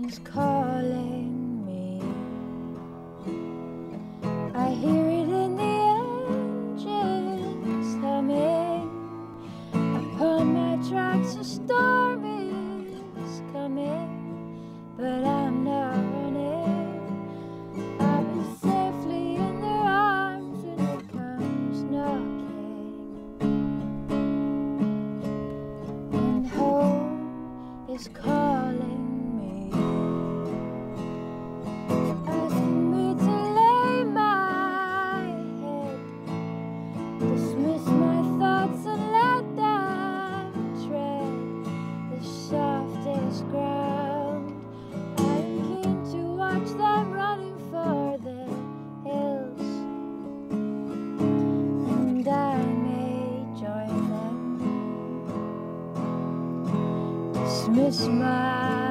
is calling me. I hear it in the engines humming. Upon my tracks a storm is coming, but I'm not running. I'll be safely in their arms when it comes knocking. And home is calling me, asking me to lay my head, dismiss my thoughts and let them tread the softest ground. I'm keen to watch them running for the hills, and I may join them. Dismiss my